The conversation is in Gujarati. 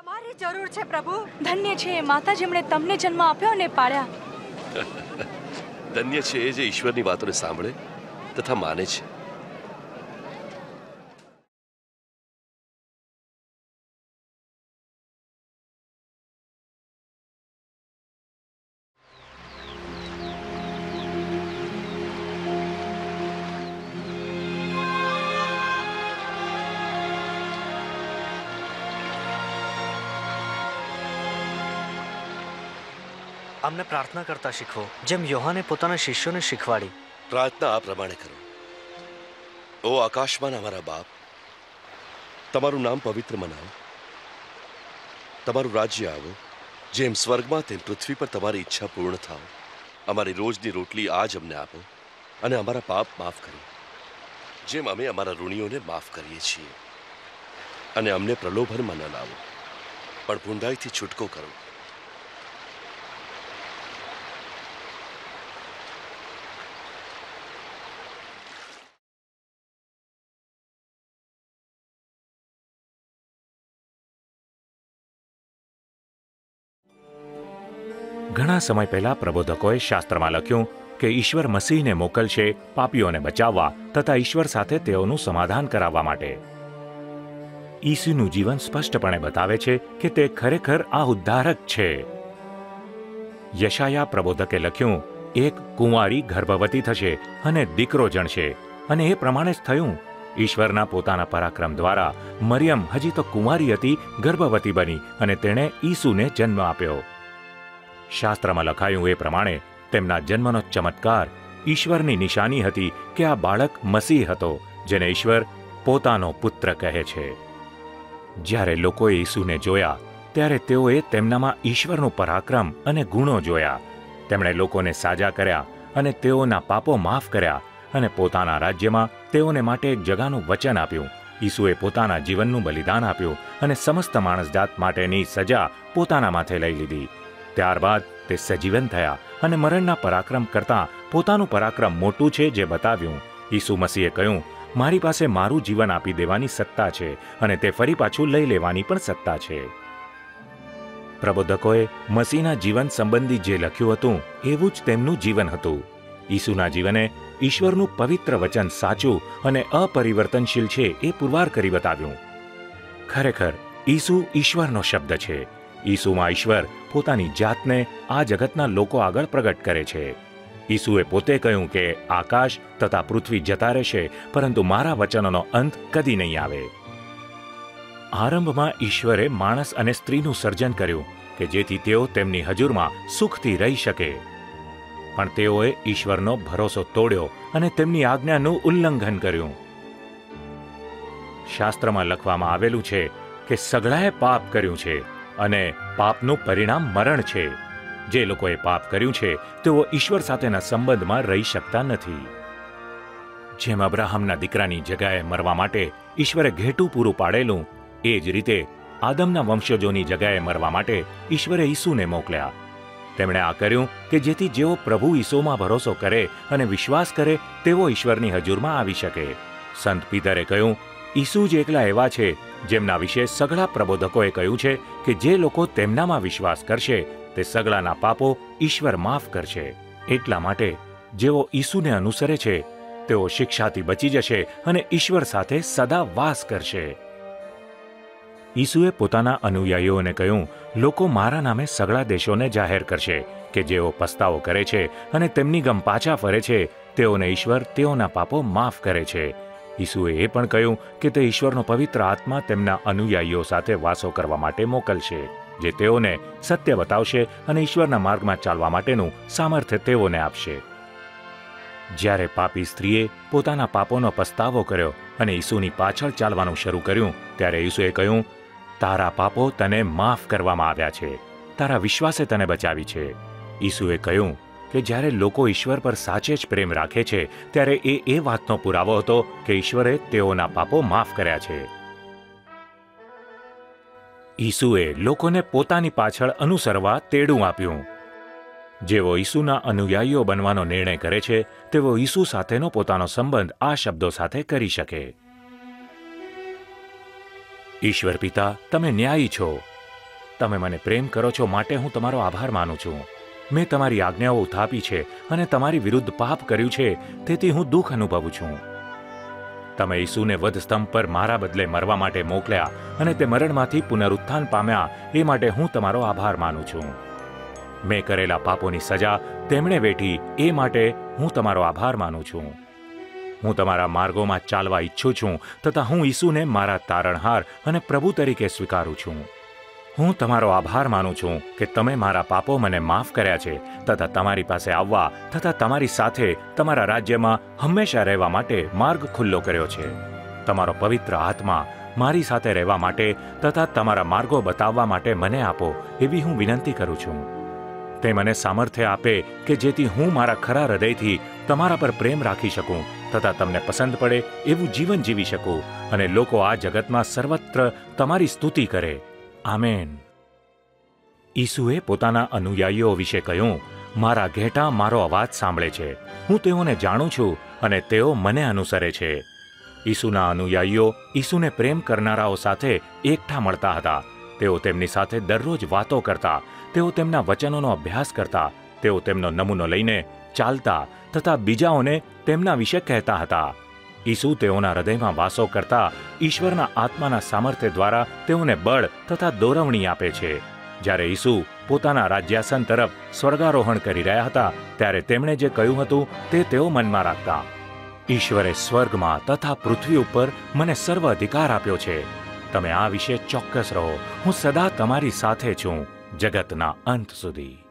અમારી જરૂર છે પ્રભુ. ધન્ય છે એ માતા જેમણે તમને જન્મ આપ્યો અને પાળ્યા. ધન્ય છે એ જે ઈશ્વરની વાતોને સાંભળે તથા માને છે. અમને પ્રાર્થના કરતા શીખવો, જેમ યોહાને પોતાના શિષ્યોને શીખવાડી. પ્રાર્થના આ પ્રમાણે કરો: ઓ આકાશમાં અમારા બાપ, તમારું નામ પવિત્ર મનાવો, તમારું રાજ્ય આવો, જેમ સ્વર્ગમાં તેમ પૃથ્વી પર તમારી ઈચ્છા પૂર્ણ થાવ. અમારી રોજની રોટલી આજ અમને આપો, અને અમારા પાપ માફ કરો, જેમ અમે અમારા ઋણીઓને માફ કરીએ છીએ. અને અમને પ્રલોભનમાં ન લાવો, પણ ભૂંડાઈથી છૂટકો કરો. ઘણા સમય પહેલા પ્રબોધકોએ શાસ્ત્રમાં લખ્યું કે ઈશ્વર મસીહને મોકલશે પાપીઓને બચાવવા તથા ઈશ્વર સાથે તેઓનું સમાધાન કરાવવા માટે. ઈસુનું જીવન સ્પષ્ટપણે બતાવે છે કે તે ખરેખર આ ઉદ્ધારક છે. યશાયા પ્રબોધકે લખ્યું, એક કુંવારી ગર્ભવતી થશે અને દીકરો જણશે, અને એ પ્રમાણે જ થયું. ઈશ્વરના પોતાના પરાક્રમ દ્વારા મરિયમ હજી તો કુંવારી હતી, ગર્ભવતી બની અને તેણે ઈસુને જન્મ આપ્યો. શાસ્ત્રમાં લખાયું એ પ્રમાણે તેમના જન્મનો ચમત્કાર ઈશ્વરની નિશાની હતી કે આ બાળક મસીહ હતો, જેને ઈશ્વર પોતાનો પુત્ર કહે છે. જ્યારે લોકોએ ઈસુને જોયા ત્યારે તેઓએ તેમનામાં ઈશ્વરનું પરાક્રમ અને ગુણો જોયા. તેમણે લોકોને સાજા કર્યા અને તેઓના પાપો માફ કર્યા અને પોતાના રાજ્યમાં તેઓને માટે એક જગાનું વચન આપ્યું. ઈસુએ પોતાના જીવનનું બલિદાન આપ્યું અને સમસ્ત માણસજાત માટેની સજા પોતાના માથે લઈ લીધી. ત્યારબાદ તે સજીવન થયા અને મરણના પરાક્રમ કરતાં પોતાનું પરાક્રમ મોટું છે જે બતાવ્યું. ઈસુ મસીહે કહ્યું, મારી પાસે મારું જીવન આપી દેવાની સત્તા છે અને તે ફરી પાછું લઈ લેવાની પણ સત્તા છે. પ્રબોધકોએ મસીહના જીવન સંબંધી જે લખ્યું હતું એવું જ તેમનું જીવન હતું. ઈસુના જીવને ઈશ્વરનું પવિત્ર વચન સાચું અને અપરિવર્તનશીલ છે એ પુરવાર કરી બતાવ્યું. ખરેખર ઈસુ ઈશ્વરનો શબ્દ છે. ઈસુમાં ઈશ્વર પોતાની જાતને આ જગતના લોકો આગળ પ્રગટ કરે છે. ઈસુએ પોતે કહ્યું કે આકાશ તથા પૃથ્વી જતા રહેશે, પરંતુ મારા વચનોનો અંત કદી નહીં આવે. આરંભમાં ઈશ્વરે માણસ અને સ્ત્રીનું સર્જન કર્યું કે જેથી તેઓ તેમની હજુરમાં સુખથી રહી શકે. પણ તેઓએ ઈશ્વરનો ભરોસો તોડ્યો અને તેમની આજ્ઞાનું ઉલ્લંઘન કર્યું. શાસ્ત્રમાં લખવામાં આવેલું છે કે સગળાએ પાપ કર્યું છે અને પાપનું પરિણામ મરણ છે. જે લોકોએ પાપ કર્યું છે તેઓ ઈશ્વર સાથેના સંબંધમાં રહી શકતા નથી. જેમ અબ્રાહમના દીકરાની જગ્યાએ મરવા માટે ઈશ્વરે ઘેટું પૂરું પાડેલું, એ જ રીતે આદમના વંશજોની જગ્યાએ મરવા માટે ઈશ્વરે ઈસુને મોકલ્યા. તેમણે આ કર્યું કે જેથી જેઓ પ્રભુ ઈસુમાં ભરોસો કરે અને વિશ્વાસ કરે તેઓ ઈશ્વરની હજુરમાં આવી શકે. સંત પીતરે કહ્યું, ઈસુ જ એકલા એવા છે જેમના વિશે સઘળા પ્રબોધકોએ કહ્યું છે કે જે લોકો તેમનામાં વિશ્વાસ કરશે તે સઘળાના પાપો ઈશ્વર માફ કરશે. એટલા માટે જેઓ ઈસુને અનુસરે છે તેઓ શિક્ષાથી બચી જશે અને ઈશ્વર સાથે સદા વાસ કરશે. ઈસુએ પોતાના અનુયાયીઓને કહ્યું, લોકો મારા નામે સઘળા દેશોને જાહેર કરશે કે જેઓ પસ્તાવો કરે છે અને તેમની ગમ પાછા ફરે છે તેઓને ઈશ્વર તેઓના પાપો માફ કરે છે. ઈસુએ એ પણ કહ્યું કે તે ઈશ્વરનો પવિત્ર આત્મા તેમના અનુયાયીઓ સાથે વાસો કરવા માટે મોકલશે, જે તેઓને સત્ય બતાવશે અને ઈશ્વરના માર્ગમાં ચાલવા માટેનું સામર્થ્ય તેઓને આપશે. જ્યારે પાપી સ્ત્રીએ પોતાના પાપોનો પસ્તાવો કર્યો અને ઈસુની પાછળ ચાલવાનું શરૂ કર્યું ત્યારે ઈસુએ કહ્યું, તારા પાપો તને માફ કરવામાં આવ્યા છે, તારા વિશ્વાસે તને બચાવી છે. ઈસુએ કહ્યું કે જ્યારે લોકો ઈશ્વર પર સાચે જ પ્રેમ રાખે છે ત્યારે એ વાતનો પુરાવો હતો કે ઈશ્વરે તેઓના પાપો માફ કર્યા છે. ઈસુએ લોકોને પોતાની પાછળ અનુસરવા તેડું આપ્યું. જેઓ ઈસુના અનુયાયીઓ બનવાનો નિર્ણય કરે છે તેઓ ઈસુ સાથેનો પોતાનો સંબંધ આ શબ્દો સાથે કરી શકે: ઈશ્વર પિતા, તમે ન્યાયી છો. તમે મને પ્રેમ કરો છો માટે હું તમારો આભાર માનું છું. મેં તમારી આજ્ઞાઓ ઉથાપી છે અને તમારી વિરુદ્ધ પાપ કર્યું છે, તેથી હું દુઃખ અનુભવું છું. તમે ઈસુને વધસ્તંભ પર મારા બદલે મરવા માટે મોકલ્યા અને તે મરણમાંથી પુનરુત્થાન પામ્યા, એ માટે હું તમારો આભાર માનું છું. મેં કરેલા પાપોની સજા તેમણે વેઠી, એ માટે હું તમારો આભાર માનું છું. હું તમારા માર્ગોમાં ચાલવા ઈચ્છું છું, તથા હું ઈસુને મારા તારણહાર અને પ્રભુ તરીકે સ્વીકારું છું. હું તમારો આભાર માનું છું કે તમે મારા પાપો મને માફ કર્યા છે, તથા તમારી પાસે આવવા તથા તમારી સાથે તમારા રાજ્યમાં હંમેશા રહેવા માટે માર્ગ ખુલ્લો કર્યો છે. તમારો પવિત્ર આત્મા મારી સાથે રહેવા માટે તથા તમારા માર્ગો બતાવવા માટે મને આપો, એવી હું વિનંતી કરું છું. તે મને સામર્થ્ય આપે કે જેથી હું મારા ખરા હૃદયથી તમારા પર પ્રેમ રાખી શકું તથા તમને પસંદ પડે એવું જીવન જીવી શકું અને લોકો આ જગતમાં સર્વત્ર તમારી સ્તુતિ કરે. આમેન. ઈસુએ પોતાના અનુયાયીઓ વિશે કહ્યું, મારા ઘેટાં મારો અવાજ સાંભળે છે, હું તેઓને જાણું છું અને તેઓ મને અનુસરે છે. ઈસુના અનુયાયીઓ ઈસુને પ્રેમ કરનારાઓ સાથે એકઠા મળતા હતા. તેઓ તેમની સાથે દરરોજ વાતો કરતા, તેઓ તેમના વચનોનો અભ્યાસ કરતા, તેઓ તેમનો નમૂનો લઈને ચાલતા તથા બીજાઓને તેમના વિશે કહેતા હતા. ઈસુ તેઓના હૃદયમાં વાસો કરતા ઈશ્વરના આત્માના સામર્થ્ય દ્વારા તેઓને બળ તથા દોરવણી આપે છે. જ્યારે ઈસુ પોતાના રાજ્યાસન તરફ સ્વર્ગારોહણ કરી રહ્યા હતા, ત્યારે તેમણે જે કહ્યું હતું તે તેઓ મનમાં રાખતા. ઈશ્વરે સ્વર્ગમાં તથા પૃથ્વી ઉપર મને સર્વ અધિકાર આપ્યો છે. તમે આ વિશે ચોક્કસ રહો, હું સદા તમારી સાથે છું, જગતના અંત સુધી.